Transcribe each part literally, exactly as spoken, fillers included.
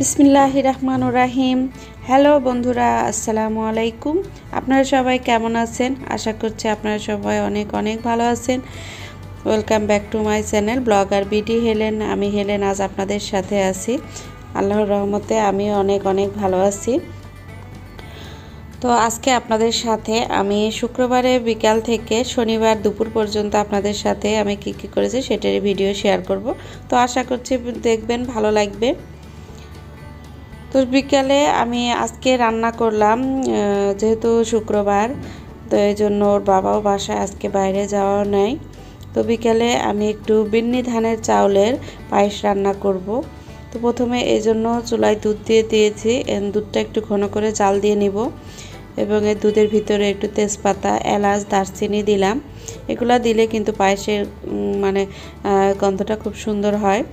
বিসমিল্লাহির রহমানির রহিম। হ্যালো বন্ধুরা, আসসালামু আলাইকুম। আপনারা সবাই কেমন আছেন? আশা করছি আপনারা সবাই অনেক অনেক ভালো আছেন। Welcome back to my channel blogger BD Helen. আমি হেলেন আজ আপনাদের সাথে আছি। আল্লাহর রহমতে আমি অনেক অনেক ভালো আছি। তো আজকে আপনাদের সাথে আমি শুক্রবারে বিকাল থেকে শনিবার দুপুর পর্যন্ত আপনাদের সাথে আমি কী কী করেছি সেটার ভিডিও শেয়ার করব। তো আশা করছি দেখবেন, ভালো লাগবে। তো বিকালে আমি আজকে রান্না করলাম, যেহেতু শুক্রবার, তো এই জন্য ওর বাবাও বাসায় আজকে বাইরে যাওয়া নেই। তো বিকালে আমি একটু বিন্নি ধানের চাউলের পায়েস রান্না করব। তো প্রথমে এই জন্য চুলায় দুধ দিয়ে দিয়েছি। দুধটা একটু ঘন করে জাল দিয়ে নিব এবং এই দুধের ভিতরে একটু তেজপাতা, এলাচ, দারচিনি দিলাম। এগুলো দিলে কিন্তু পায়েসের মানে গন্ধটা খুব সুন্দর হয়।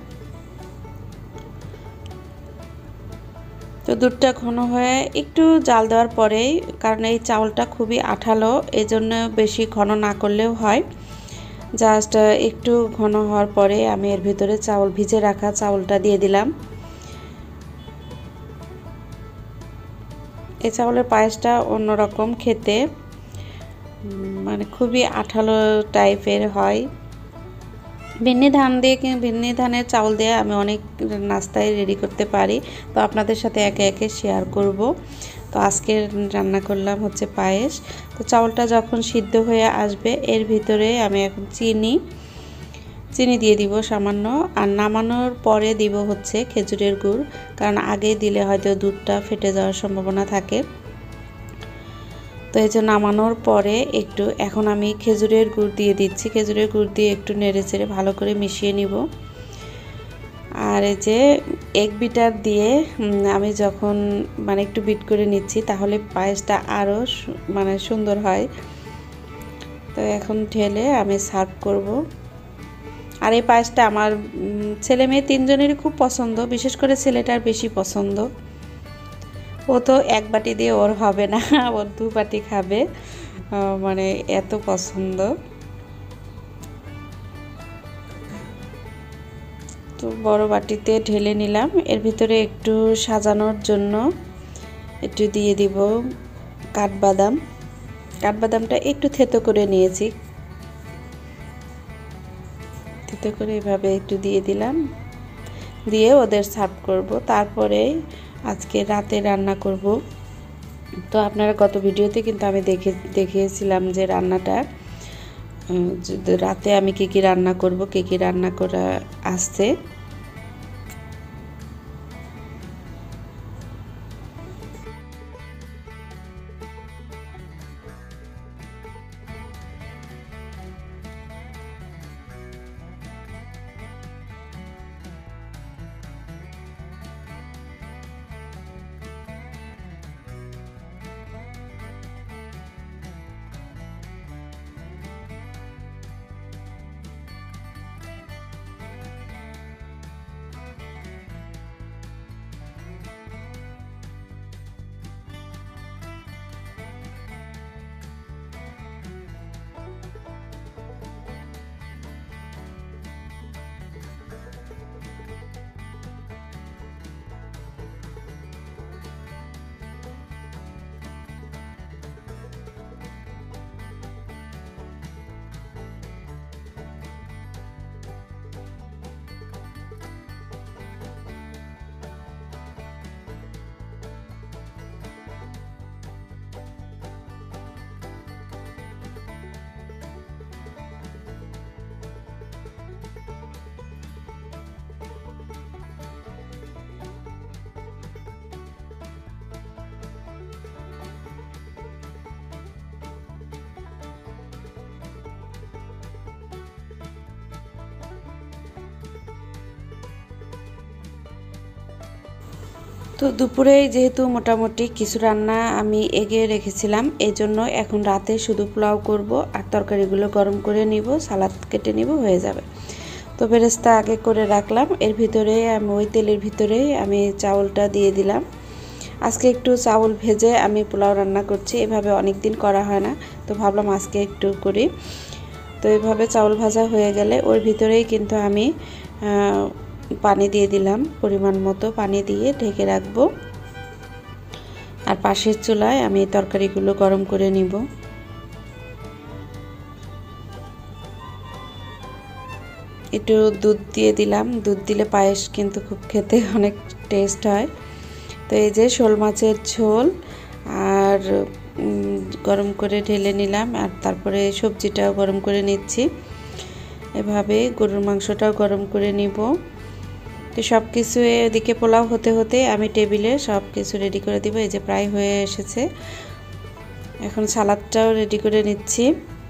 তো দুধটা ঘন হয়ে একটু জাল দেওয়ার পরেই, কারণ এই চাউলটা খুবই আঠালো, এই জন্য বেশি ঘন না করলেও হয়। জাস্ট একটু ঘন হওয়ার পরে আমি এর ভিতরে চাউল ভিজে রাখা চাউলটা দিয়ে দিলাম। এই চাউলের পায়েসটা অন্যরকম খেতে, মানে খুবই আঠালো টাইপের হয়। ভিন্নি ধান দিয়ে ভিন্নি ধানের চাউল দিয়ে আমি অনেক নাস্তায় রেডি করতে পারি, তো আপনাদের সাথে একে একে শেয়ার করব। তো আজকে রান্না করলাম হচ্ছে পায়েস। তো চাউলটা যখন সিদ্ধ হয়ে আসবে এর ভিতরে আমি এখন চিনি চিনি দিয়ে দিব সামান্য, আর নামানোর পরে দিব হচ্ছে খেজুরের গুড়, কারণ আগে দিলে হয়তো দুধটা ফেটে যাওয়ার সম্ভাবনা থাকে। তো এই যে নামানোর পরে একটু এখন আমি খেজুরের গুড় দিয়ে দিচ্ছি। খেজুরের গুড় দিয়ে একটু নেড়ে চেড়ে ভালো করে মিশিয়ে নিব। আর এই যে এক বিটার দিয়ে আমি যখন মানে একটু বিট করে নিচ্ছি, তাহলে পায়েসটা আরও মানে সুন্দর হয়। তো এখন ঢেলে আমি সার্ভ করব। আর এই পায়েসটা আমার ছেলে মেয়ে তিনজনেরই খুব পছন্দ, বিশেষ করে ছেলেটার বেশি পছন্দ। ও তো এক বাটি দিয়ে ওর হবে না, ওর দু বাটি খাবে, মানে এত পছন্দ। তো বড় বাটিতে ঢেলে নিলাম। এর ভিতরে একটু সাজানোর জন্য একটু দিয়ে দিব কাঠবাদাম। কাঠবাদামটা একটু থেতো করে নিয়েছি, থেতো করে এভাবে একটু দিয়ে দিলাম, দিয়ে ওদের সার্ভ করব। তারপরে আজকে রাতে রান্না করব। তো আপনারা গত ভিডিওতে কিন্তু আমি দেখে দেখিয়েছিলাম যে রান্নাটা রাতে আমি কী কী রান্না করব, কী কী রান্না করা আসছে। তো দুপুরে যেহেতু মোটামুটি কিছু রান্না আমি এগিয়ে রেখেছিলাম, এই জন্য এখন রাতে শুধু পোলাও করব আর তরকারিগুলো গরম করে নিব, সালাদ কেটে নিব, হয়ে যাবে। তো বেরেস্তা আগে করে রাখলাম। এর ভিতরে আমি ওই তেলের ভিতরে আমি চাউলটা দিয়ে দিলাম। আজকে একটু চাউল ভেজে আমি পোলাও রান্না করছি, এভাবে অনেক দিন করা হয় না, তো ভাবলাম আজকে একটু করি। তো এইভাবে চাউল ভাজা হয়ে গেলে ওর ভিতরেই কিন্তু আমি পানি দিয়ে দিলাম, পরিমাণ মতো পানি দিয়ে ঢেকে রাখবো। আর পাশের চুলায় আমি তরকারিগুলো গরম করে নিব। একটু দুধ দিয়ে দিলাম, দুধ দিলে পায়েস কিন্তু খুব খেতে অনেক টেস্ট হয়। তো এই যে শোল মাছের ঝোল আর গরম করে ঢেলে নিলাম, আর তারপরে সবজিটাও গরম করে নিচ্ছি। এভাবে গরুর মাংসটাও গরম করে নিব। তো সব কিছু এদিকে পোলাও হতে হতে আমি টেবিলে সব কিছু রেডি করে দিব। এই যে প্রায় হয়ে এসেছে, এখন সালাদটাও রেডি করে নিচ্ছি।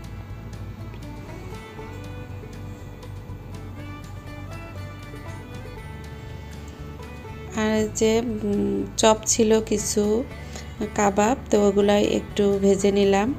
আর যে চপ ছিল কিছু কাবাব, তো ওগুলাই একটু ভেজে নিলাম।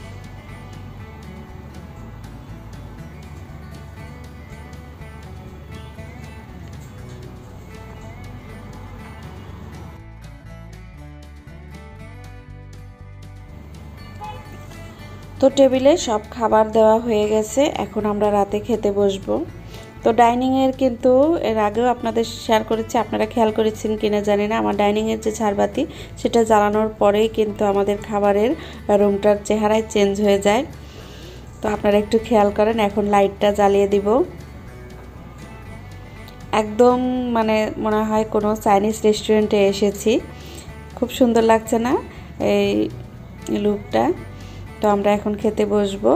তো টেবিলে সব খাবার দেওয়া হয়ে গেছে, এখন আমরা রাতে খেতে বসবো। তো ডাইনিংয়ের কিন্তু এর আগেও আপনাদের শেয়ার করেছি, আপনারা খেয়াল করেছেন কিনা জানি না, আমার ডাইনিংয়ের যে ঝাড়বাতি সেটা জ্বালানোর পরেই কিন্তু আমাদের খাবারের রুমটার চেহারায় চেঞ্জ হয়ে যায়। তো আপনারা একটু খেয়াল করেন। এখন লাইটটা জ্বালিয়ে দিব। একদম মানে মনে হয় কোনো চাইনিজ রেস্টুরেন্টে এসেছি। খুব সুন্দর লাগছে না এই লুকটা? তো আমরা এখন খেতে বসবো।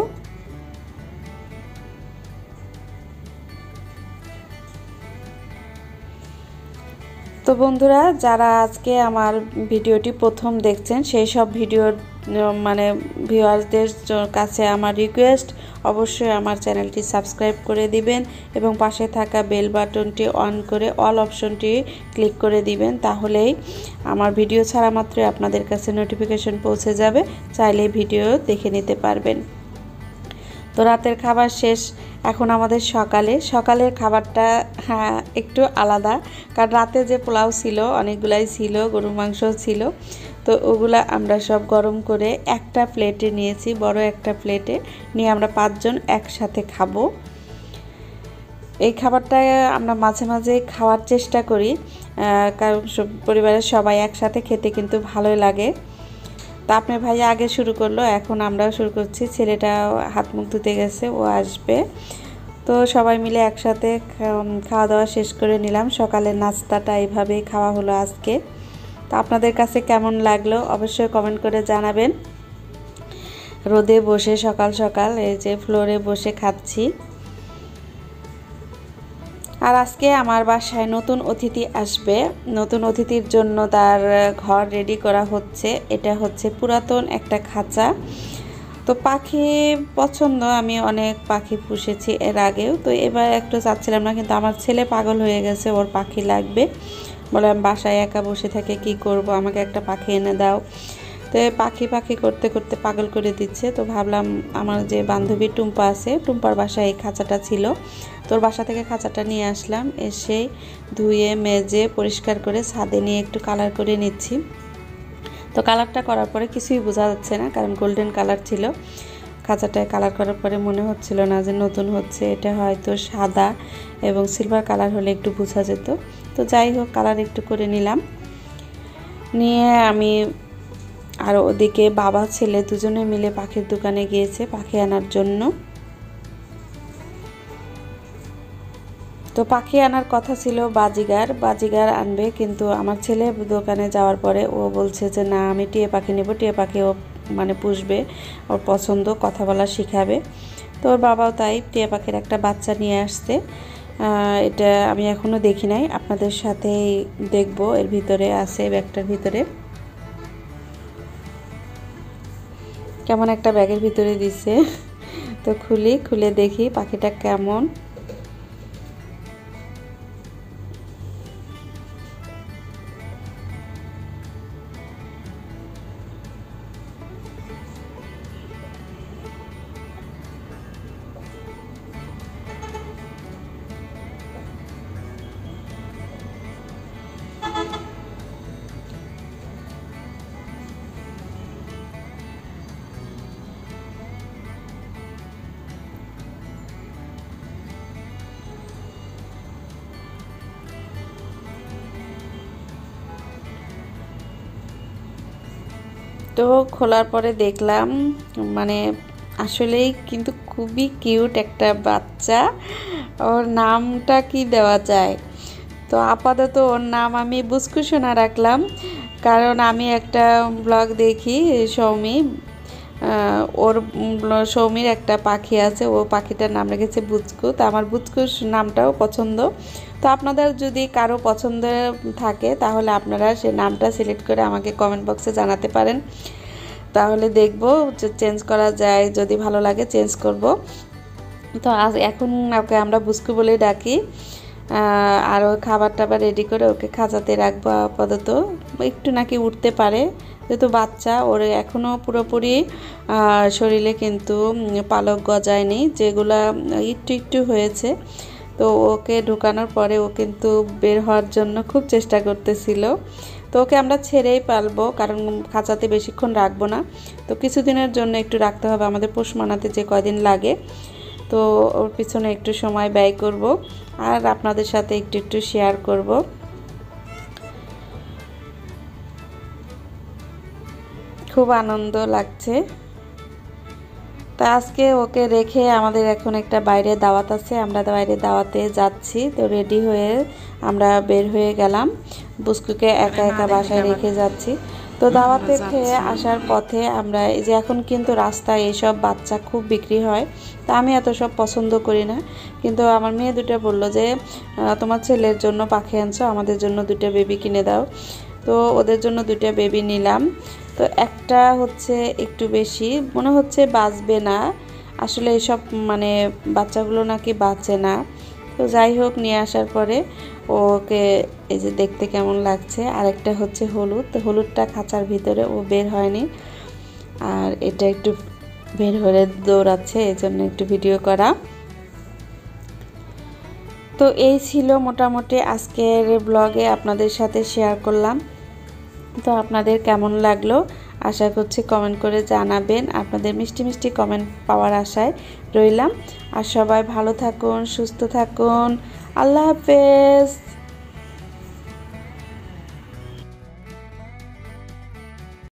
তো বন্ধুরা, যারা আজকে আমার ভিডিওটি প্রথম দেখছেন, সেই সব ভিডিওর মানে ভিউয়ারদের কাছে আমার রিকোয়েস্ট, অবশ্যই আমার চ্যানেলটি সাবস্ক্রাইব করে দিবেন এবং পাশে থাকা বেল বাটনটি অন করে অল অপশনটি ক্লিক করে দিবেন। তাহলেই আমার ভিডিও ছাড়া মাত্রই আপনাদের কাছে নোটিফিকেশন পৌঁছে যাবে, চাইলেই ভিডিও দেখে নিতে পারবেন। তো রাতের খাবার শেষ, এখন আমাদের সকালে সকালের খাবারটা হ্যাঁ একটু আলাদা, কারণ রাতে যে পোলাও ছিল অনেকগুলাই ছিল, গরুর মাংস ছিল। তো ওগুলা আমরা সব গরম করে একটা প্লেটে নিয়েছি, বড় একটা প্লেটে নিয়ে আমরা পাঁচজন একসাথে খাবো। এই খাবারটা আমরা মাঝে মাঝে খাওয়ার চেষ্টা করি, কারণ পরিবারের সবাই একসাথে খেতে কিন্তু ভালোই লাগে। তা আপনার ভাইয়া আগে শুরু করলো, এখন আমরাও শুরু করছি। ছেলেটা হাত মুখ ধুতে গেছে, ও আসবে। তো সবাই মিলে একসাথে খাওয়া দাওয়া শেষ করে নিলাম। সকালের নাস্তাটা এইভাবেই খাওয়া হলো আজকে। তো আপনাদের কাছে কেমন লাগলো অবশ্যই কমেন্ট করে জানাবেন। রোদে বসে সকাল সকাল এই যে ফ্লোরে বসে খাচ্ছি। আর আজকে আমার বাসায় নতুন অতিথি আসবে, নতুন অতিথির জন্য তার ঘর রেডি করা হচ্ছে। এটা হচ্ছে পুরাতন একটা খাঁচা। তো পাখি পছন্দ, আমি অনেক পাখি পুষেছি এর আগেও, তো এবার একটু চাচ্ছিলাম না, কিন্তু আমার ছেলে পাগল হয়ে গেছে, ওর পাখি লাগবে। বলে আমি বাসায় একা বসে থেকে কি করব, আমাকে একটা পাখি এনে দাও। তো পাখি পাখি করতে করতে পাগল করে দিচ্ছে। তো ভাবলাম আমার যে বান্ধবী টুম্পা আছে, টুম্পার বাসায় এই খাঁচাটা ছিল, তোর বাসা থেকে খাঁচাটা নিয়ে আসলাম। এসে ধুয়ে মেজে পরিষ্কার করে ছাদে নিয়ে একটু কালার করে নিচ্ছি। তো কালারটা করার পরে কিছুই বোঝা যাচ্ছে না, কারণ গোল্ডেন কালার ছিল। খাঁচাটায় কালার করার পরে মনে হচ্ছিল না যে নতুন হচ্ছে, এটা হয়তো সাদা এবং সিলভার কালার হলে একটু বোঝা যেত। তো যাই হোক, কালার একটু করে নিলাম। নিয়ে আমি আর ওদিকে বাবা ছেলে দুজনে মিলে পাখির দোকানে গিয়েছে পাখি আনার জন্য। তো পাখি আনার কথা ছিল বাজিগার, বাজিগার আনবে, কিন্তু আমার ছেলে দোকানে যাওয়ার পরে ও বলছে যে না, আমি টিয়া পাখি নেব, টিয়া পাখি ও মানে পুষবে, ওর পছন্দ, কথা বলা শিখাবে। তো ওর বাবাও তাই টিয়া পাখির একটা বাচ্চা নিয়ে আসছে। এটা আমি এখনও দেখি নাই, আপনাদের সাথেই দেখব। এর ভিতরে আছে, ব্যাগটার ভিতরে কেমন একটা ব্যাগের ভিতরে দিছে। তো খুলি, খুলে দেখি পাখিটা কেমন। তো খোলার পরে দেখলাম মানে আসলেই কিন্তু খুবই কিউট একটা বাচ্চা। ওর নামটা কি দেওয়া যায়, তো আপাতত ওর নাম আমি বুস্কু সোনা রাখলাম, কারণ আমি একটা ব্লগ দেখি সৌমি, ওর সৌমির একটা পাখি আছে, ও পাখিটার নাম রেখেছে বুচকু। তো আমার বুচকুর নামটাও পছন্দ। তো আপনাদের যদি কারো পছন্দ থাকে তাহলে আপনারা সে নামটা সিলেক্ট করে আমাকে কমেন্ট বক্সে জানাতে পারেন, তাহলে দেখব যে চেঞ্জ করা যায়, যদি ভালো লাগে চেঞ্জ করব। তো আজ এখন ওকে আমরা বুস্কু বলেই ডাকি। আর ওই খাবার টাবার রেডি করে ওকে খাঁচাতে রাখবো আপাতত। একটু নাকি উঠতে পারে, যেহেতু বাচ্চা, ওর এখনও পুরোপুরি শরীরে কিন্তু পালক গজায়নি, যেগুলা একটু একটু হয়েছে। তো ওকে ঢুকানোর পরে ও কিন্তু বের হওয়ার জন্য খুব চেষ্টা করতেছিল। তো ওকে আমরা ছেড়েই পালবো, কারণ খাঁচাতে বেশিক্ষণ রাখবো না। তো কিছুদিনের জন্য একটু রাখতে হবে, আমাদের পোষ মানাতে যে কয়দিন লাগে। তো ওর পিছনে একটু সময় ব্যয় করব আর আপনাদের সাথে একটু একটু শেয়ার করব। খুব আনন্দ লাগছে। তা আজকে ওকে রেখে আমাদের এখন একটা বাইরে দাওয়াত আছে, আমরা বাইরে দাওয়াতে যাচ্ছি। তো রেডি হয়ে আমরা বের হয়ে গেলাম, বুস্কুকে একা একা বাসায় রেখে যাচ্ছি। তো দাওয়াতে খেয়ে আসার পথে আমরা এই যে এখন কিন্তু রাস্তায় এইসব বাচ্চা খুব বিক্রি হয়, তা আমি এত সব পছন্দ করি না। কিন্তু আমার মেয়ে দুটো বললো যে তোমার ছেলের জন্য পাখি আনছো, আমাদের জন্য দুটো বেবি কিনে দাও। তো ওদের জন্য দুটো বেবি নিলাম। তো একটা হচ্ছে একটু বেশি মনে হচ্ছে বাঁচবে না, আসলে এসব মানে বাচ্চাগুলো নাকি বাঁচে না। তো যাই হোক, নিয়ে আসার পরে ওকে এই যে দেখতে কেমন লাগছে। আরেকটা হচ্ছে হলুদ, তো হলুদটা খাঁচার ভিতরে, ও বের হয়নি। আর এটা একটু বের হয়ে দৌড়াচ্ছে, এই জন্য একটু ভিডিও করা। তো এই ছিল মোটামুটি আজকের ব্লগে আপনাদের সাথে শেয়ার করলাম। তো আপনাদের কেমন লাগলো আশা করছি কমেন্ট করে জানাবেন। আপনাদের মিষ্টি মিষ্টি কমেন্ট পাওয়ার আশায় রইলাম। আর সবাই ভালো থাকুন, সুস্থ থাকুন। আল্লাহ হাফেজ।